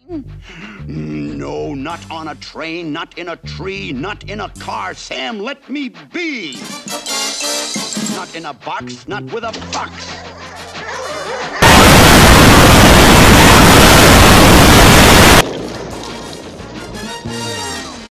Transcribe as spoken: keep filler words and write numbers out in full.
No, not on a train, not in a tree, not in a car. Sam, let me be. Not in a box, not with a fox.